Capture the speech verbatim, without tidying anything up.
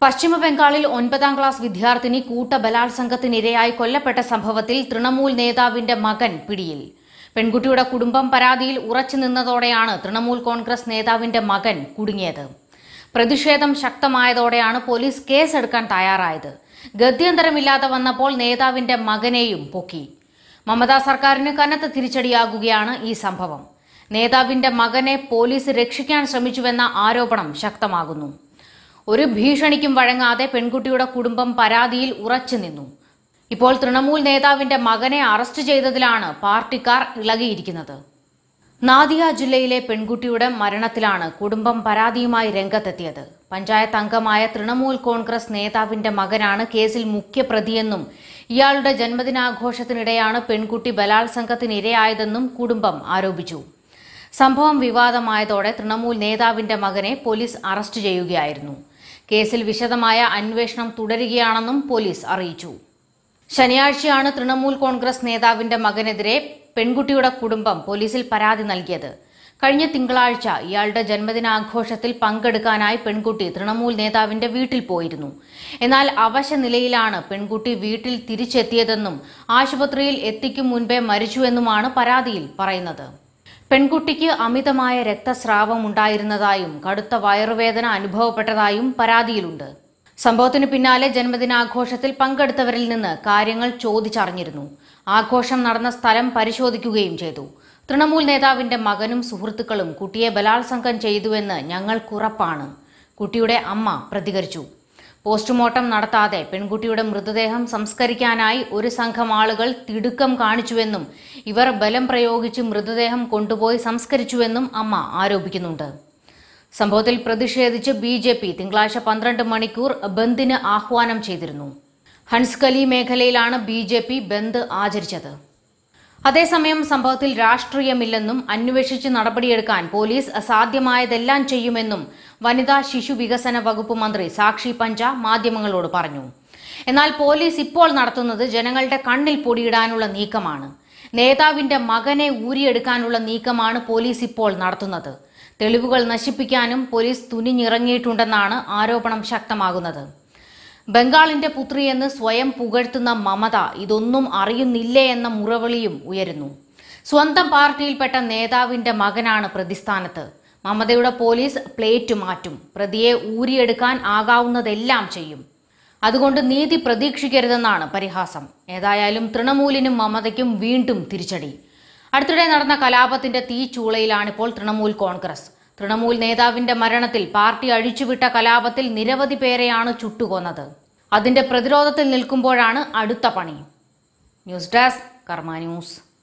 പശ്ചിമ ബംഗാളിൽ ഒൻപതാം ക്ലാസ് വിദ്യാർത്ഥിനി കൂട്ടബലാത്സംഗത്തിനിരയായി കൊല്ലപ്പെട്ട സംഭവത്തിൽ തൃണമൂൽ നേതാവിന്റെ മകൻ പിടിയിൽ. പെൺകുട്ടിയുടെ കുടുംബം പരാതിയിൽ ഉറച്ചു നിന്നതോടെയാണ് തൃണമൂൽ കോൺഗ്രസ് നേതാവിന്റെ മകൻ കുടുങ്ങിയത്. പ്രതിഷേധം ശക്തമായതോടെയാണ് പോലീസ് കേസെടുക്കാൻ തയ്യാറായത്. ഗത്യന്തരമില്ലാതെ വന്നപ്പോൾ നേതാവിന്റെ മകനെയും പൊക്കി. മമതാ സർക്കാരിന് കനത്ത തിരിച്ചടിയാകുകയാണ് ഈ സംഭവം. നേതാവിന്റെ മകനെ പോലീസ് രക്ഷിക്കാൻ ശ്രമിച്ചുവെന്ന ആരോപണം ശക്തമാകുന്നു. ഒരു ഭീഷണിക്കും വഴങ്ങാതെ പെൺകുട്ടിയുടെ കുടുംബം പരാതിയിൽ ഉറച്ചു നിന്നു. ഇപ്പോൾ തൃണമൂൽ നേതാവിന്റെ മകനെ അറസ്റ്റ് ചെയ്തതിലാണ് പാർട്ടിക്കാർ ഇളകിയിരിക്കുന്നത്. നാദിയ ജില്ലയിലെ പെൺകുട്ടിയുടെ മരണത്തിലാണ് കുടുംബം പരാതിയുമായി രംഗത്തെത്തിയത്. പഞ്ചായത്ത് അംഗമായ തൃണമൂൽ കോൺഗ്രസ് നേതാവിന്റെ മകനാണ് കേസിൽ മുഖ്യപ്രതിയെന്നും ഇയാളുടെ ജന്മദിനാഘോഷത്തിനിടെയാണ് പെൺകുട്ടി ബലാത്സംഗത്തിനിരയായതെന്നും കുടുംബം ആരോപിച്ചു. സംഭവം വിവാദമായതോടെ തൃണമൂൽ നേതാവിന്റെ മകനെ പോലീസ് അറസ്റ്റ് ചെയ്യുകയായിരുന്നു. കേസിൽ വിശദമായ അന്വേഷണം തുടരുകയാണെന്നും പോലീസ് അറിയിച്ചു. ശനിയാഴ്ചയാണ് തൃണമൂൽ കോൺഗ്രസ് നേതാവിന്റെ മകനെതിരെ പെൺകുട്ടിയുടെ കുടുംബം പോലീസിൽ പരാതി നൽകിയത്. കഴിഞ്ഞ തിങ്കളാഴ്ച ഇയാളുടെ ജന്മദിനാഘോഷത്തിൽ പങ്കെടുക്കാനായി പെൺകുട്ടി തൃണമൂൽ നേതാവിന്റെ വീട്ടിൽ പോയിരുന്നു. എന്നാൽ അവശ നിലയിലാണ് പെൺകുട്ടി വീട്ടിൽ തിരിച്ചെത്തിയതെന്നും ആശുപത്രിയിൽ എത്തിക്കും മുൻപേ മരിച്ചുവെന്നുമാണ് പരാതിയിൽ പറയുന്നത്. പെൺകുട്ടിക്ക് അമിതമായ രക്തസ്രാവം ഉണ്ടായിരുന്നതായും കടുത്ത വയറുവേദന അനുഭവപ്പെട്ടതായും പരാതിയിലുണ്ട്. സംഭവത്തിനു പിന്നാലെ ജന്മദിനാഘോഷത്തിൽ പങ്കെടുത്തവരിൽ നിന്ന് കാര്യങ്ങൾ ചോദിച്ചറിഞ്ഞിരുന്നു. ആഘോഷം നടന്ന സ്ഥലം പരിശോധിക്കുകയും ചെയ്തു. തൃണമൂൽ നേതാവിന്റെ മകനും സുഹൃത്തുക്കളും കുട്ടിയെ ബലാത്സംഗം ചെയ്തുവെന്ന് ഞങ്ങൾക്കുറപ്പാണ്, കുട്ടിയുടെ അമ്മ പ്രതികരിച്ചു. പോസ്റ്റ്മോർട്ടം നടത്താതെ പെൺകുട്ടിയുടെ മൃതദേഹം സംസ്കരിക്കാനായി ഒരു സംഘം ആളുകൾ തിടുക്കം കാണിച്ചുവെന്നും ഇവർ ബലം പ്രയോഗിച്ച് മൃതദേഹം കൊണ്ടുപോയി സംസ്കരിച്ചുവെന്നും അമ്മ ആരോപിക്കുന്നുണ്ട്. സംഭവത്തിൽ പ്രതിഷേധിച്ച് ബി ജെ പി തിങ്കളാഴ്ച പന്ത്രണ്ട് മണിക്കൂർ ബന്ദിന് ആഹ്വാനം ചെയ്തിരുന്നു. ഹൻസ്കലി മേഖലയിലാണ് ബി ജെ പി ബന്ദ് ആചരിച്ചത്. അതേസമയം സംഭവത്തിൽ രാഷ്ട്രീയമില്ലെന്നും അന്വേഷിച്ച് നടപടിയെടുക്കാൻ പോലീസ് അസാധ്യമായതെല്ലാം ചെയ്യുമെന്നും വനിതാ ശിശു വികസന വകുപ്പ് മന്ത്രി സാക്ഷി പഞ്ച മാധ്യമങ്ങളോട് പറഞ്ഞു. എന്നാൽ പോലീസ് ഇപ്പോൾ നടത്തുന്നത് ജനങ്ങളുടെ കണ്ണിൽ പൊടിയിടാനുള്ള നീക്കമാണ്. നേതാവിന്റെ മകനെ ഊരിയെടുക്കാനുള്ള നീക്കമാണ് പോലീസ് ഇപ്പോൾ നടത്തുന്നത്. തെളിവുകൾ നശിപ്പിക്കാനും പോലീസ് തുനിഞ്ഞിറങ്ങിയിട്ടുണ്ടെന്നാണ് ആരോപണം ശക്തമാകുന്നത്. ബംഗാളിന്റെ പുത്രിയെന്ന് സ്വയം പുകഴ്ത്തുന്ന മമത ഇതൊന്നും അറിയുന്നില്ലേ എന്ന മുറവിളിയും ഉയരുന്നു. സ്വന്തം പാർട്ടിയിൽപ്പെട്ട നേതാവിന്റെ മകനാണ് പ്രതിസ്ഥാനത്ത്. മമതയുടെ പോലീസ് പ്ലേറ്റ് മാറ്റും, പ്രതിയെ ഊരിയെടുക്കാൻ ആകാവുന്നതെല്ലാം ചെയ്യും. അതുകൊണ്ട് നീതി പ്രതീക്ഷിക്കരുതെന്നാണ് പരിഹാസം. ഏതായാലും തൃണമൂലിനും മമതയ്ക്കും വീണ്ടും തിരിച്ചടി. അടുത്തിടെ നടന്ന കലാപത്തിന്റെ തീച്ചൂളയിലാണിപ്പോൾ തൃണമൂൽ കോൺഗ്രസ്. തൃണമൂൽ നേതാവിന്റെ മരണത്തിൽ പാർട്ടി അഴിച്ചുവിട്ട കലാപത്തിൽ നിരവധി പേരെയാണ് ചുട്ടുകൊന്നത്. അതിന്റെ പ്രതിരോധത്തിൽ നിൽക്കുമ്പോഴാണ് അടുത്ത പണി. News desk Karma news.